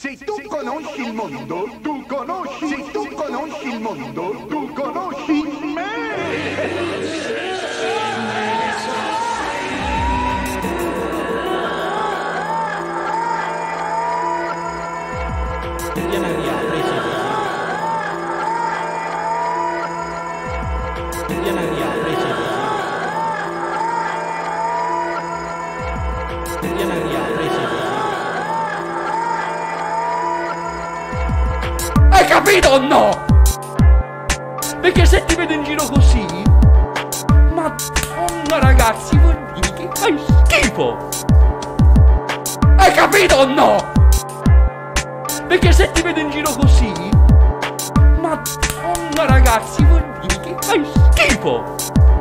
Se tu conosci il mondo, tu conosci. Se tu conosci il mondo, tu conosci me. Hai capito o no? Perché se ti vedo in giro così, Madonna ragazzi, vuol dire che fai schifo. Hai capito o no? Perché se ti vedo in giro così, Madonna ragazzi, vuol dire che fai schifo.